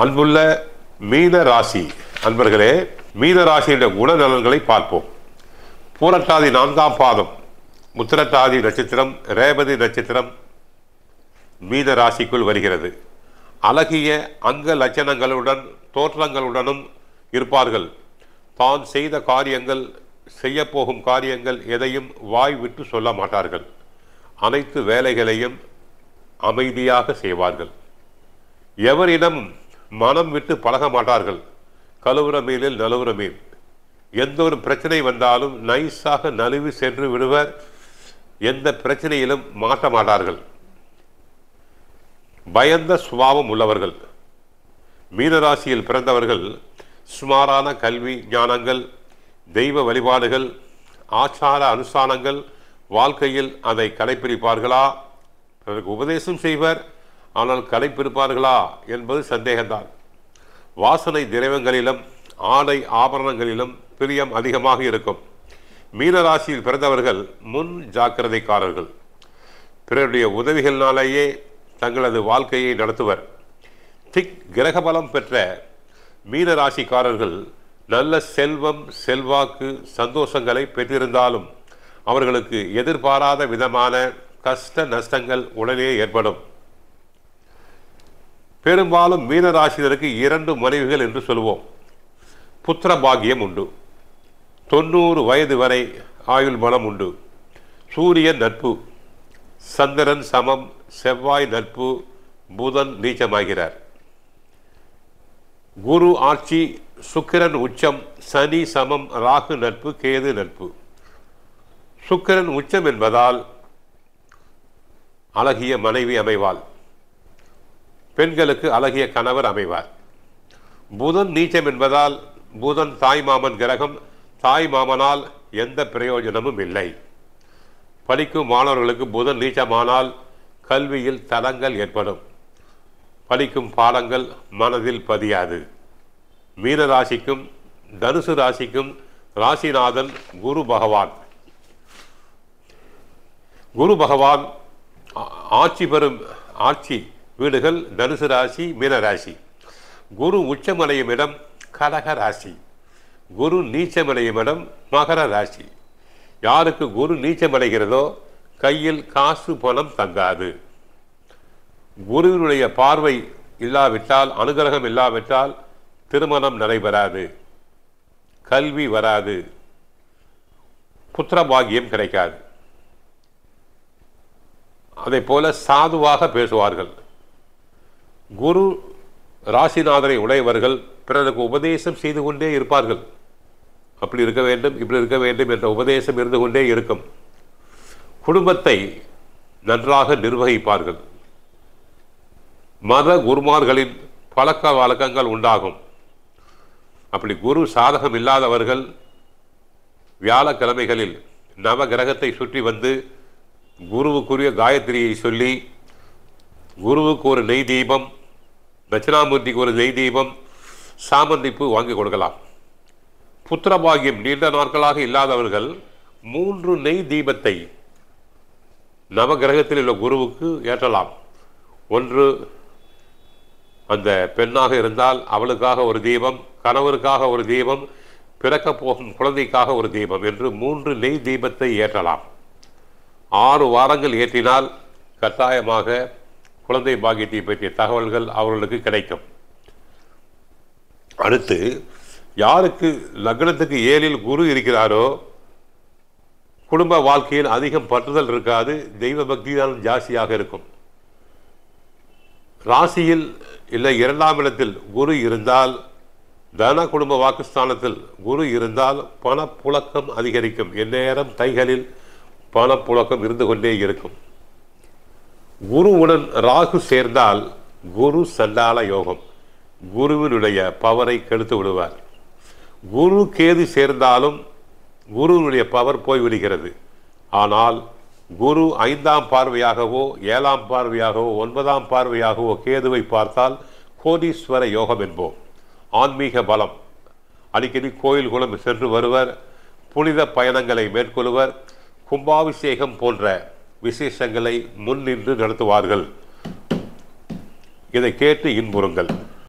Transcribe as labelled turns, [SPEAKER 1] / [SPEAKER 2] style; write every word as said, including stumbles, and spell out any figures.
[SPEAKER 1] அன்புள்ள மீன ராசி அன்பர்களே, மீன ராசியுடைய குணநலன்களை பார்ப்போம். பூரட்டாதி நான்காம் பாதம், உத்திரட்டாதி நட்சத்திரம், ரேவதி நட்சத்திரம் மீன ராசிக்குள் வருகிறது. அழகிய அங்க லட்சணங்களுடன் தோற்றங்களுடனும் இருப்பார்கள். தான் செய்த காரியங்கள், செய்யப்போகும் காரியங்கள் எதையும் வாய் விட்டு சொல்ல மாட்டார்கள். அனைத்து வேலைகளையும் அமைதியாக செய்வார்கள். எவரிடம் மனம் விட்டு பழக மாட்டார்கள். கழுவுற மீனில் நழுவுற மீன். எந்த ஒரு பிரச்சனை வந்தாலும் நைஸாக நழுவி சென்று விடுவர். எந்த பிரச்சனையிலும் மாட்ட மாட்டார்கள். பயந்த சுபாவம் உள்ளவர்கள். மீனராசியில் பிறந்தவர்கள் சுமாரான கல்வி ஞானங்கள், தெய்வ வழிபாடுகள், ஆச்சார அனுஷ்டானங்கள், வாழ்க்கையில் அதை கடைப்பிடிப்பார்களா? பிறருக்கு உபதேசம் செய்வர், ஆனால் கடைப்பிடிப்பார்களா என்பது சந்தேகம்தான். வாசனை திரவங்களிலும் ஆடை ஆபரணங்களிலும் பிரியம் அதிகமாக இருக்கும். மீனராசியில் பிறந்தவர்கள் முன் ஜாக்கிரதைக்காரர்கள். பிறருடைய உதவிகளினாலேயே தங்களது வாழ்க்கையை நடத்துவர். திக் கிரகபலம் பெற்ற மீனராசிக்காரர்கள் நல்ல செல்வம், செல்வாக்கு, சந்தோஷங்களை பெற்றிருந்தாலும் அவர்களுக்கு எதிர்பாராத விதமான கஷ்ட நஷ்டங்கள் உடனே ஏற்படும். பெரும்பாலும் மீனராசினருக்கு இரண்டு மனைவிகள் என்று சொல்வோம். புத்திர பாக்கியம் உண்டு. தொண்ணூறு வயது வரை ஆயுள் பலம் உண்டு. சூரியன் நட்பு, சந்திரன் சமம், செவ்வாய் நட்பு, புதன் நீச்சமாகிறார். குரு ஆட்சி, சுக்கிரன் உச்சம், சனி சமம், ராகு நட்பு, கேது நட்பு. சுக்கிரன் உச்சம் என்பதால் அழகிய மனைவி அமைவாள். பெண்களுக்கு அழகிய கணவர் அமைவார். புதன் நீச்சம் என்பதால் புதன் தாய் மாமன் கிரகம். தாய் மாமனால் எந்த பிரயோஜனமும் இல்லை. படிக்கும் மாணவர்களுக்கு புதன் நீச்சமானால் கல்வியில் தடங்கள் ஏற்படும். படிக்கும் பாடங்கள் மனதில் பதியாது. மீன ராசிக்கும் தனுசு ராசிக்கும் ராசிநாதன் குரு பகவான். குரு பகவான் ஆட்சி பெறும் ஆட்சி வீடுகள் தனுசு ராசி, மீன ராசி. குரு உச்சமடையும் இடம் கடக ராசி. குரு நீச்சமடையும் இடம் மகர ராசி. யாருக்கு குரு நீச்சமடைகிறதோ கையில் காசு பணம் தங்காது. குருவினுடைய பார்வை இல்லாவிட்டால், அனுகிரகம் இல்லாவிட்டால் திருமணம் நடைபெறாது, கல்வி வராது, புத்திர பாக்கியம் கிடைக்காது. அதை போல சாதுவாக பேசுவார்கள். குரு ராசிநாதனை உடையவர்கள் பிறருக்கு உபதேசம் செய்து கொண்டே இருப்பார்கள். அப்படி இருக்க வேண்டும், இப்படி இருக்க வேண்டும் என்ற உபதேசம் இருந்து கொண்டே இருக்கும். குடும்பத்தை நன்றாக நிர்வகிப்பார்கள். மத குருமார்களின் பழக்க வழக்கங்கள் உண்டாகும். அப்படி குரு சாதகம் இல்லாதவர்கள் வியாழக்கிழமைகளில் நவ கிரகத்தை சுற்றி வந்து குருவுக்குரிய காயத்ரியை சொல்லி, குருவுக்கு ஒரு நெய் தீபம், தட்சிணாமூர்த்திக்கு ஒரு நெய் தீபம், சாமந்திப்பு வாங்கி கொடுக்கலாம். புத்திர பாக்கியம் நீண்ட நாட்களாக இல்லாதவர்கள் மூன்று நெய் தீபத்தை நவகிரகத்தில் உள்ள குருவுக்கு ஏற்றலாம். ஒன்று அந்த பெண்ணாக இருந்தால் அவளுக்காக ஒரு தீபம், கணவருக்காக ஒரு தீபம், பிறக்க போகும் குழந்தைக்காக ஒரு தீபம் என்று மூன்று நெய் தீபத்தை ஏற்றலாம். ஆறு வாரங்கள் ஏற்றினால் கட்டாயமாக குழந்தை பாக்கியத்தை பற்றிய தகவல்கள் அவர்களுக்கு கிடைக்கும். அடுத்து, யாருக்கு லக்னத்துக்கு ஏழில் குரு இருக்கிறாரோ குடும்ப வாழ்க்கையில் அதிகம் பற்றுதல் இருக்காது, தெய்வ பக்தி தான் ஜாஸ்தியாக இருக்கும். ராசியில் இல்லை இரண்டாம் இடத்தில் குரு இருந்தால், தன குடும்ப வாக்குஸ்தானத்தில் குரு இருந்தால் பணப்புழக்கம் அதிகரிக்கும். எந்நேரம் கைகளில் பணப்புழக்கம் இருந்து கொண்டே இருக்கும். குருவுடன் ராகு சேர்ந்தால் குரு சண்டால யோகம். குருவினுடைய பவரை கெடுத்து விடுவார். குரு கேது சேர்ந்தாலும் குருவினுடைய பவர் போய்விடுகிறது. ஆனால் குரு ஐந்தாம் பார்வையாகவோ ஏழாம் பார்வையாகவோ ஒன்பதாம் பார்வையாகவோ கேதுவை பார்த்தால் கோடீஸ்வர யோகம் என்போம். ஆன்மீக பலம். அடிக்கடி கோயில் குளம் சென்று வருவர், புனித பயணங்களை மேற்கொள்வர், கும்பாபிஷேகம் போன்ற விசேஷங்களை முன்னின்று நடத்துவார்கள். இதை கேட்டு இன்புறுங்கள்.